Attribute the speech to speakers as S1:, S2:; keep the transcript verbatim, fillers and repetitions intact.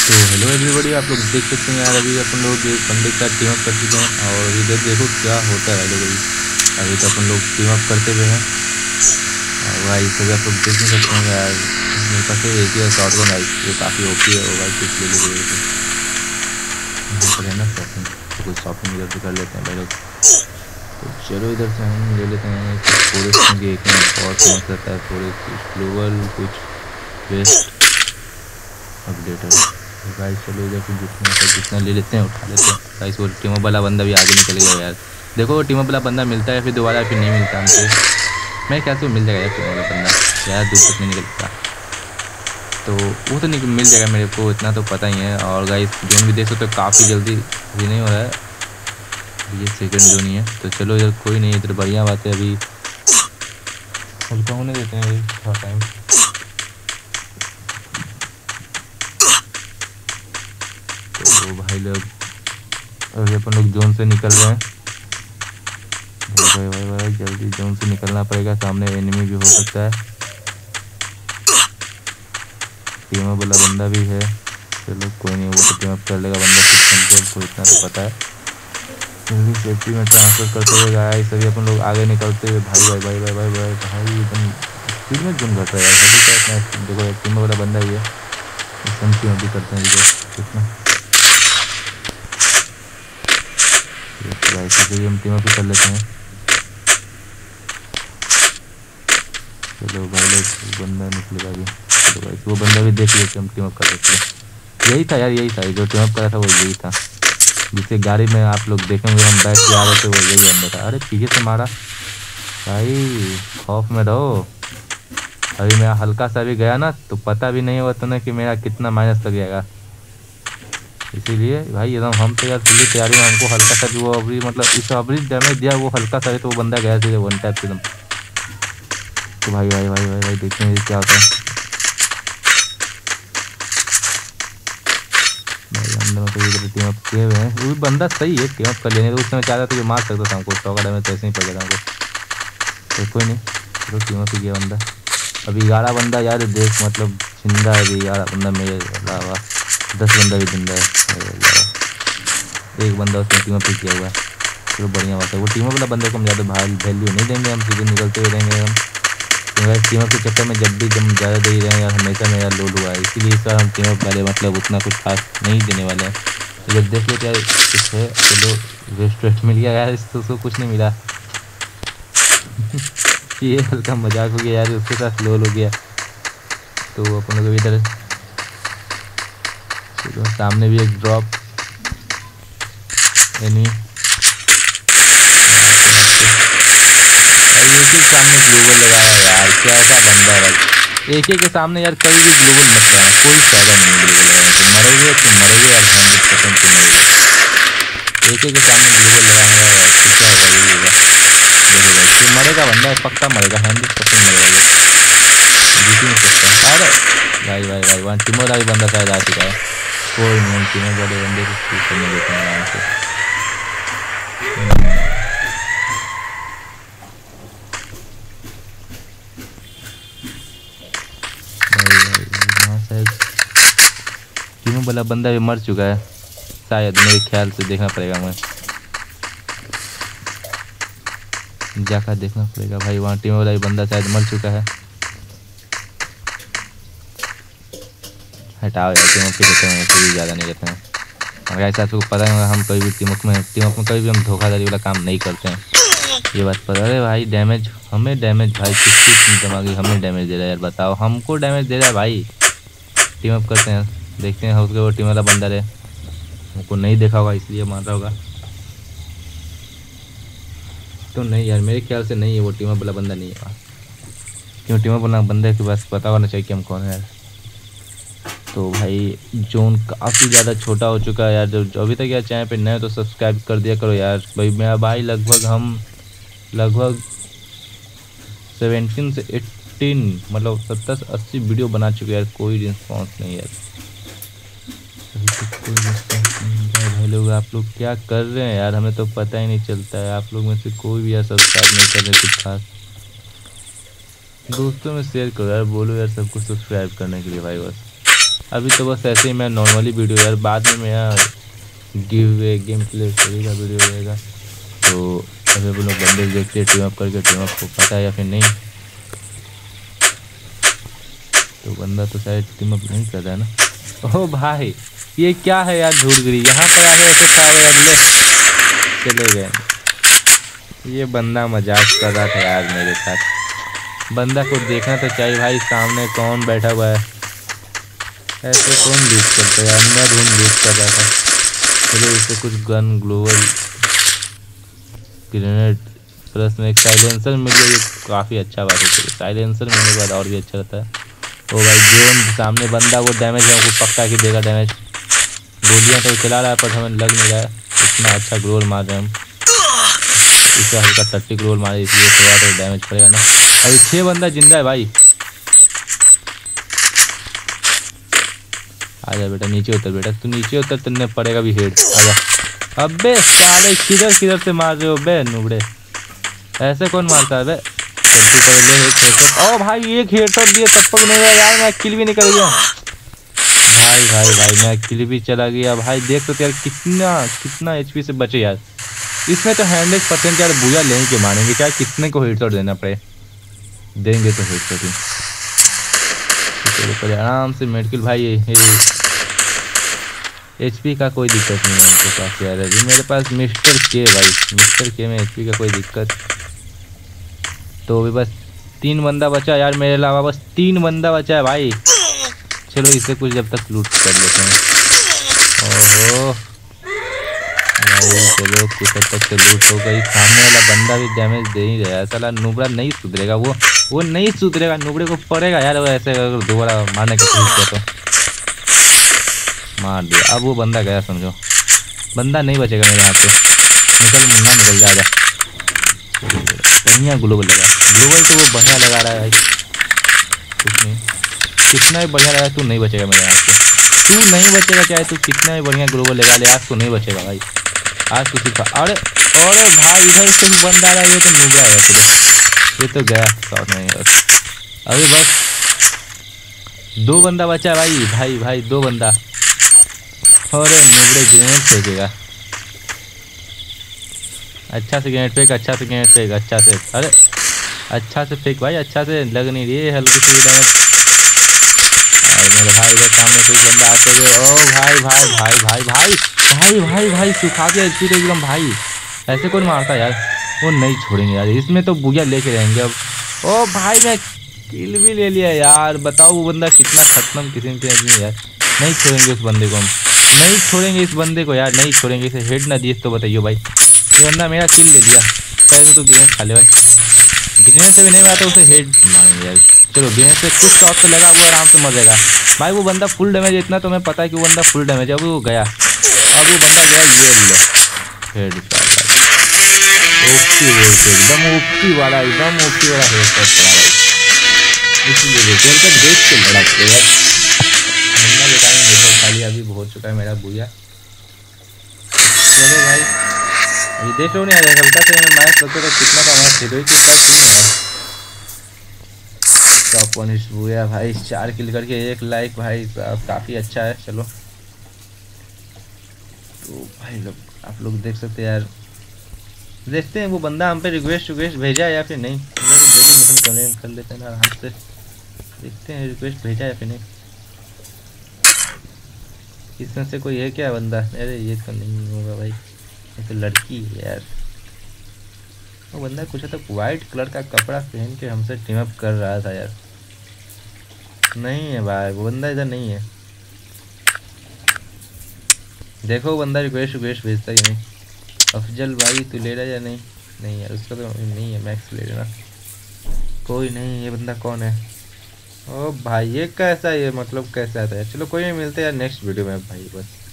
S1: तो hello everybody, आप लोग देख सकते हैं यार अभी अपन लोग एक बंदे का टीम अप कर चुके हैं और इधर देखो क्या होता है लोग। अभी अभी तो अपन लोग टीम अप करते हुए हैं और भाई सभी आप लोग देख नहीं सकते हैं यार। मेरे पास एक ही शॉट गन आई, ये काफ़ी ओपी है। वो भाई कुछ ले लो है ना शॉपिंग, तो कुछ शॉपिंग इधर से कर लेते हैं भाई लोग। तो चलो इधर से हम ले लेते हैं फॉरेस्ट की एक और फेमस रहता है फॉरेस्ट ग्लोबल कुछ बेस्ट अपडेटर। तो गाइस चलो इधर से जितना तो जितना ले लेते हैं उठा लेते हैं। गाइस वो टीम अप वाला बंदा भी आगे निकल गया यार। देखो वो टीम अप वाला बंदा मिलता है फिर दोबारा फिर नहीं मिलता हमको। मैं क्या तो मिल जाएगा यार टीम वाला बंदा, यार दूर तक नहीं निकलता तो वो तो नहीं मिल जाएगा मेरे को, इतना तो पता ही है। और गाइस जोन भी देख सकते हो काफ़ी जल्दी भी नहीं हो रहा है, ये सेकंड जोन ही है। तो चलो इधर कोई नहीं, इधर बढ़िया बात है। अभी हल्का होने देते हैं थोड़ा टाइम। तो भाई लोग अभी अपन लोग जोन से निकल रहे हैं। भाई भाई भाई जल्दी जोन से निकलना पड़ेगा, सामने एनिमी भी हो सकता है, टीम अप वाला बंदा भी है। चलो कोई नहीं, वो तो टीम अप कर लेगा बंदा कुछ कंट्रोल, तो इतना तो पता है। जल्दी सेफ्टी में ट्रांसफर करते हुए गाइस सभी अपन लोग आगे निकलते हुए। भाई भाई भाई भाई भाई भाई भाई एकदम स्पीड में जोन घट रहा है यार। सभी का इतना देखो टीम वाला बंदा ही है, हम टीम भी करते हैं कितना ऐसे हम टीम भी कर लेते हैं। चलो भाई लोग बंदा निकलेगा अभी, चलो भाई वो बंदा भी देख लेते हम टीम अप कर लेते हैं। यही था यार, यही था जो टीम अप करा था वो यही था, जिससे गाड़ी में आप लोग देखेंगे हम बैठ के आ रहे थे वो यही बंदा था। अरे पीछे से मारा भाई, खौफ में रहो। अभी मैं हल्का सा भी गया ना तो पता भी नहीं होता ना कि मेरा कितना माइनस लग जाएगा, इसीलिए भाई एकदम हम तो यार पूरी तैयारी में हमको हल्का सा भी वो अभी मतलब इस अभी डैमेज दिया वो हल्का सा है तो वो बंदा गया सीधे वन टैप एकदम। तो भाई भाई भाई भाई भाई देखते हैं क्या होता है। भाई अंदर में तो इधर टीम अप किए हुए हैं, वो भी बंदा सही है टीम अप कर लेने। तो उस समय चाहता था कि मार सकता था हमको, सौ का डैमेज तो ऐसे ही पड़ गया था हमको। तो कोई नहीं, चलो टीम अप ही किया बंदा। अभी ग्यारह बंदा यार देख मतलब जिंदा है अभी ग्यारह बंदा, मेरे अलावा दस बंदा भी जिंदा है, एक बंदा उसने टीम अप किया हुआ है। चलो बढ़िया बात है। वो टीम वाला बंदे को हम ज़्यादा वैल्यू नहीं देंगे, हम सीधे निकलते हुए रहेंगे हम। तो टीम अप के चक्कर में जब भी जब ज़्यादा दे रहे हैं यार हमेशा मेरा लो हुआ है, इसीलिए इस बार हम टीम अप वाले मतलब उतना कुछ खास नहीं देने वाले हैं। तो जब देख लो क्या कुछ है, चलो रेस्टोरेंट मिल गया यार, इसको उसको कुछ नहीं मिला ये हल्का मजाक हो गया यार, उसके साथ लो हो गया। तो अपन लोग इधर चलो सामने भी एक ड्रॉप यानी एक ही सामने ग्लोबल लगाया यार, क्या ऐसा बंदा है। एक ही के सामने यार कभी भी ग्लोबल मत लगाना, कोई फायदा नहीं ग्लोबल लगाने से, मरोगे तो मरोगे यार हंड्रेड परसेंट तो मरोगे। एक ही के सामने ग्लोबल लगाने का यार तो क्या होगा, यही होगा। देखो भाई तो मरेगा बंदा, पक्का मरेगा, हंड्रेड परसेंट मरेगा ये, जीत ही नहीं सकता। अरे भाई भाई भाई वन टीम वाला भी बंदा शायद आ चुका है। कोई नहीं, टीम बड़े बंदे को ठीक करने देते हैं आराम से। टीम वाला बंदा भी मर चुका है शायद, मेरे ख्याल से देखना पड़ेगा, मैं जाकर देखना पड़ेगा भाई। वहाँ टीम वाला भी बंदा शायद मर चुका है। हटाओ यार टीम अप के चक्कर में कोई ज़्यादा नहीं रहते हैं। और ऐसा आपको पता है हम कोई भी टीम अप में टीम अप में कभी भी हम धोखाधड़ी वाला काम नहीं करते हैं, ये बात पर। अरे भाई डैमेज हमें डैमेज भाई किसकी दिमागी हमें डैमेज दे रहा है यार, बताओ हमको डैमेज दे रहा है भाई। टीम अप करते हैं, देखते हैं उसके वो टीम वाला बंदा रहे, हमको नहीं देखा होगा इसलिए मार रहा होगा। तो नहीं यार मेरे ख्याल से नहीं है, वो टीम अप वाला बंदा नहीं है, क्यों टीम अप वाला बंदे के पास पता होना चाहिए कि हम कौन है यार। तो भाई जोन काफ़ी ज़्यादा छोटा हो चुका है यार। जो अभी तक यार चैनल पे नए तो सब्सक्राइब कर दिया करो यार भाई। मेरा भाई लगभग हम लगभग सेवेंटीन से एट्टीन मतलब सत्तर से अस्सी वीडियो बना चुके यार, कोई रिस्पॉन्स नहीं यार, अभी तक कोई रिस्पॉन्स नहीं मिल रहा है। भाई लोग आप लोग क्या कर रहे हैं यार, हमें तो पता ही नहीं चलता है। आप लोग में से कोई भी यार सब्सक्राइब नहीं कर रहे कुछ खास। दोस्तों में शेयर करो यार, बोलो यार सबको सब्सक्राइब करने के लिए भाई बस। अभी तो बस ऐसे ही मैं नॉर्मली वीडियो यार, बाद में मेरा giveaway game play story का वीडियो रहेगा। तो अभी वो लोग बंदे देखते हैं टीम अप करके, टीम अप को पता है या फिर नहीं। तो बंदा तो शायद टीम अप नहीं कर रहा है ना। ओह भाई ये क्या है यार, धूल गिरी यहाँ पर आगे ऐसे पावर अगले चले गए। ये बंदा मजाक कर रहा था यार मेरे साथ। बंदा को देखना तो चाहिए भाई सामने कौन बैठा हुआ है, ऐसे कौन लूट करता है यार। मैं धूम लूट कर रहा था। चलो इससे कुछ गन, ग्लोबल ग्रेनेड प्लस में एक साइलेंसर मिल गया, ये काफ़ी अच्छा बात है। चलो साइलेंसर मिलने के बाद और भी अच्छा रहता है। ओ भाई जो सामने बंदा वो डैमेज है वो पक्का कि देगा डैमेज। गोलियाँ तो चला रहा है पर हमें लग नहीं रहा है इतना अच्छा ग्रोल मार रहे हैं हम। इससे हल्का थर्टी ग्रोल मारे इसलिए थोड़ा तो डैमेज पड़ेगा ना। अभी छः बंदा जिंदा है भाई। आजा बेटा नीचे उतर, बेटा तू नीचे उतर, तुमने पड़ेगा भी हेड। आजा। अबे साले किधर किधर से मार रहे हो बे नुबड़े, ऐसे कौन मारता है बे। ओ भाई एक हेडशॉट दिए तब तक नहीं गया यार, मैं किल भी नहीं कर गया भाई। भाई भाई मैं किल भी चला गया भाई। देख सकते यार कितना कितना एचपी से बचे यार। इसमें तो हंड्रेड परसेंट यार बुया लेंगे के मारेंगे, चाहे कितने को हेडशॉट देना पड़े देंगे तो हेडशॉट ही। चलो आराम से मेडिकल भाई। एचपी का कोई दिक्कत नहीं है उनके पास यार। अभी मेरे पास मिस्टर के भाई, मिस्टर के में एचपी का कोई दिक्कत। तो अभी बस तीन बंदा बचा यार मेरे अलावा, बस तीन बंदा बचा है भाई। चलो इसे कुछ जब तक लूट कर लेते हैं। ओहो भाई चलो कुछ हद तक से लूट हो गई। सामने वाला बंदा भी डैमेज दे ही रहा है। साला नुबड़ा नहीं सुधरेगा, वो वो नहीं सुधरेगा। नुबड़े को पड़ेगा यार वो ऐसे अगर दोबारा मारने की कोशिश किया तो मार दिया। अब वो बंदा गया समझो, बंदा नहीं बचेगा मेरे हाथ से। निकल मुन्ना निकल जा। बढ़िया ग्लोबल लगा, ग्लोबल तो वो बढ़िया लगा रहा है भाई। कुछ नहीं, कितना भी बढ़िया लगा तू नहीं बचेगा मेरे हाथ से। तू नहीं बचेगा चाहे तू कितना भी बढ़िया ग्लोबल लगा ले, आज तो नहीं बचेगा भाई। आज किसी का अरे अरे भाई इधर से भी बंदा आ रहा है। ये तो नुबड़ा है चलो, ये तो गया शॉट नहीं। बस अभी बस दो बंदा बचा है भाई। भाई भाई दो बंदा। अरे नुबड़े ग्रेनेड फेंकेगा, अच्छा से ग्रेनेड फेंक, अच्छा से ग्रेनेड फेंक, अच्छा से। अरे अच्छा से फेंक भाई, अच्छा से लग नहीं रही है हल्की सी डैमेज। और मेरे भाई के सामने कोई बंदा आते हुए। ओ भाई भाई भाई भाई भाई भाई भाई भाई सुखा के एचपी तो एकदम भाई। ऐसे कौन मारता यार, वो नहीं छोड़ेंगे यार। इसमें तो बुया लेके रहेंगे अब। ओ भाई मैं किल भी ले लिया यार। बताओ वो बंदा कितना खत्म किस्म के आदमी यार। नहीं छोड़ेंगे उस बंदे को हम, नहीं छोड़ेंगे इस बंदे को यार, नहीं छोड़ेंगे। इसे हेड ना दिए तो बताइए भाई। ये बंदा मेरा किल ले लिया, पहले तो ग्रेनेड खा ले भाई। ग्रेनेड से भी नहीं मारा तो उसे हेड मारेंगे यार। चलो ग्रेनेड से कुछ शॉट तो लगा, वो आराम से मर जाएगा भाई। वो बंदा फुल डैमेज, इतना तो मैं पता है कि वो बंदा फुल डैमेज है। अभी वो गया, अब वो बंदा गया। ये ले हेड ओपी बोलते एकदम ओपी वाला, एकदम ओपी वाला हेड शॉट पड़ा भाई। इसलिए देखो देख के लड़ाते यार। बंदा बताएंगे हेड खाली अभी हो चुका है मेरा बुया। चलो भाई अभी देख लो नहीं यार, हल्का से मैच लगता था कितना का मैच हीरो के साथ नहीं यार। टॉप वन बुया भाई, चार किल करके एक लाइक भाई काफ़ी अच्छा है। चलो तो भाई लोग आप लोग देख सकते हैं यार। देखते हैं वो बंदा हम पे रिक्वेस्ट रिक्वेस्ट भेजा या फिर नहीं। मिशन कर लेते हैं ना आराम से, देखते हैं रिक्वेस्ट भेजा या फिर नहीं। इसमें से कोई है क्या बंदा? अरे ये तो नहीं होगा भाई, ये तो लड़की है यार। वो बंदा कुछ तक वाइट कलर का कपड़ा पहन के हमसे टीम अप कर रहा था यार। नहीं है भाई वो बंदा इधर नहीं है। देखो वो बंदा रिक्वेस्ट रिक्वेस्ट भेजता ही नहीं। अफजल भाई तू ले रहा है या नहीं? नहीं यार उसका तो नहीं है, मैक्स ले लेना। कोई नहीं, ये बंदा कौन है? ओ भाई ये कैसा, ये मतलब कैसा आता है? चलो कोई नहीं, मिलते हैं यार नेक्स्ट वीडियो में भाई बस।